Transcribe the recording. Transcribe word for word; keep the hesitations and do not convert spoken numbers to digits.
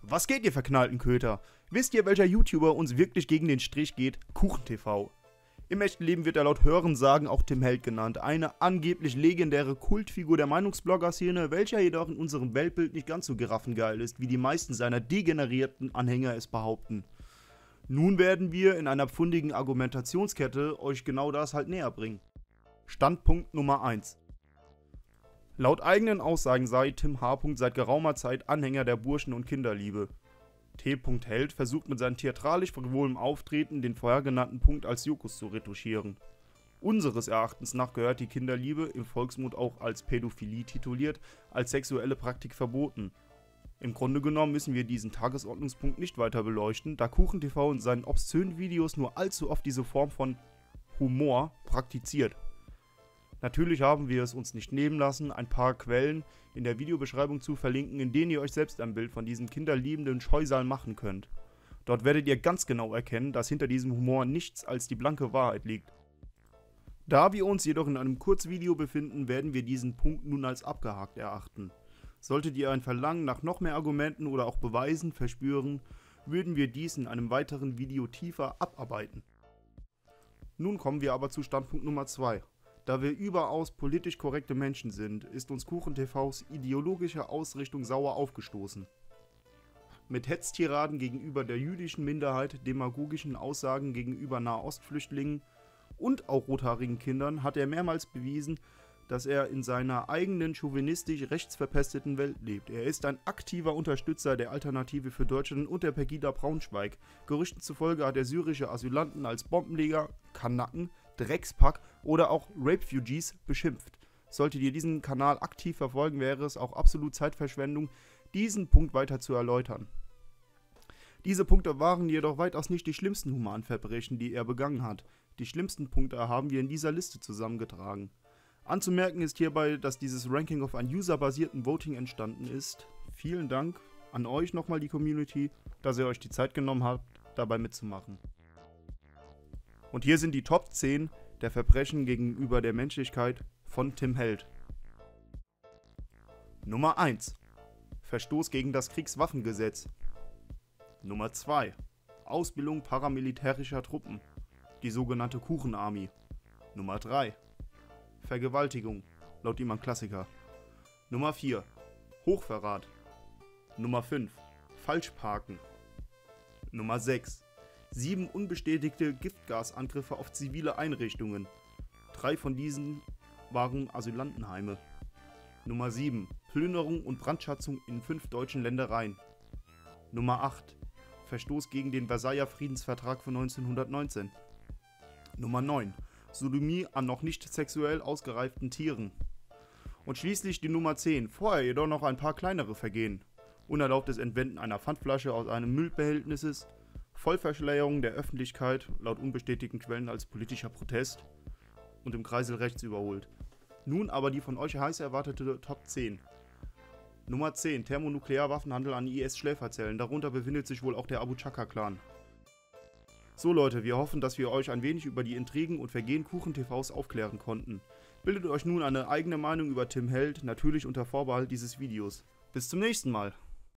Was geht, ihr verknallten Köter? Wisst ihr, welcher YouTuber uns wirklich gegen den Strich geht? KuchenTV. Im echten Leben wird er laut Hörensagen auch Tim Held genannt, eine angeblich legendäre Kultfigur der Meinungsblogger-Szene, welcher jedoch in unserem Weltbild nicht ganz so giraffengeil ist, wie die meisten seiner degenerierten Anhänger es behaupten. Nun werden wir in einer pfundigen Argumentationskette euch genau das halt näher bringen. Standpunkt Nummer eins. Laut eigenen Aussagen sei Tim H. seit geraumer Zeit Anhänger der Burschen- und Kinderliebe. T. Held versucht mit seinem theatralisch frivolen Auftreten den vorher genannten Punkt als Jokus zu retuschieren. Unseres Erachtens nach gehört die Kinderliebe, im Volksmund auch als Pädophilie tituliert, als sexuelle Praktik verboten. Im Grunde genommen müssen wir diesen Tagesordnungspunkt nicht weiter beleuchten, da KuchenTV in seinen obszönen Videos nur allzu oft diese Form von Humor praktiziert. Natürlich haben wir es uns nicht nehmen lassen, ein paar Quellen in der Videobeschreibung zu verlinken, in denen ihr euch selbst ein Bild von diesem kinderliebenden Scheusal machen könnt. Dort werdet ihr ganz genau erkennen, dass hinter diesem Humor nichts als die blanke Wahrheit liegt. Da wir uns jedoch in einem Kurzvideo befinden, werden wir diesen Punkt nun als abgehakt erachten. Solltet ihr ein Verlangen nach noch mehr Argumenten oder auch Beweisen verspüren, würden wir dies in einem weiteren Video tiefer abarbeiten. Nun kommen wir aber zu Standpunkt Nummer zwei. Da wir überaus politisch korrekte Menschen sind, ist uns KuchenTVs ideologische Ausrichtung sauer aufgestoßen. Mit Hetztiraden gegenüber der jüdischen Minderheit, demagogischen Aussagen gegenüber Nahostflüchtlingen und auch rothaarigen Kindern hat er mehrmals bewiesen, dass er in seiner eigenen chauvinistisch rechtsverpesteten Welt lebt. Er ist ein aktiver Unterstützer der Alternative für Deutschland und der Pegida Braunschweig. Gerüchten zufolge hat er syrische Asylanten als Bombenleger, Kanaken, Dreckspack oder auch Rapefugees beschimpft. Solltet ihr diesen Kanal aktiv verfolgen, wäre es auch absolut Zeitverschwendung, diesen Punkt weiter zu erläutern. Diese Punkte waren jedoch weitaus nicht die schlimmsten Humanverbrechen, die er begangen hat. Die schlimmsten Punkte haben wir in dieser Liste zusammengetragen. Anzumerken ist hierbei, dass dieses Ranking auf einem userbasierten Voting entstanden ist. Vielen Dank an euch nochmal, die Community, dass ihr euch die Zeit genommen habt, dabei mitzumachen. Und hier sind die Top zehn der Verbrechen gegenüber der Menschlichkeit von Tim Held. Nummer eins. Verstoß gegen das Kriegswaffengesetz. Nummer zwei. Ausbildung paramilitärischer Truppen. Die sogenannte Kuchenarmy. Nummer drei. Vergewaltigung, laut ihm ein Klassiker. Nummer vier. Hochverrat. Nummer fünf. Falschparken. Nummer sechs. Sieben unbestätigte Giftgasangriffe auf zivile Einrichtungen. Drei von diesen waren Asylantenheime. Nummer sieben. Plünderung und Brandschatzung in fünf deutschen Ländereien. Nummer acht. Verstoß gegen den Versailler Friedensvertrag von neunzehnhundertneunzehn. Nummer neun. Sodomie an noch nicht sexuell ausgereiften Tieren. Und schließlich die Nummer zehn. Vorher jedoch noch ein paar kleinere Vergehen. Unerlaubtes Entwenden einer Pfandflasche aus einem Müllbehältnisses, Vollverschleierung der Öffentlichkeit, laut unbestätigten Quellen als politischer Protest und im Kreisel rechts überholt. Nun aber die von euch heiß erwartete Top zehn. Nummer zehn. Thermonuklearwaffenhandel an I S-Schläferzellen. Darunter befindet sich wohl auch der Abu Chaka-Clan. So Leute, wir hoffen, dass wir euch ein wenig über die Intrigen und Vergehen KuchenTVs aufklären konnten. Bildet euch nun eine eigene Meinung über Tim Held, natürlich unter Vorbehalt dieses Videos. Bis zum nächsten Mal.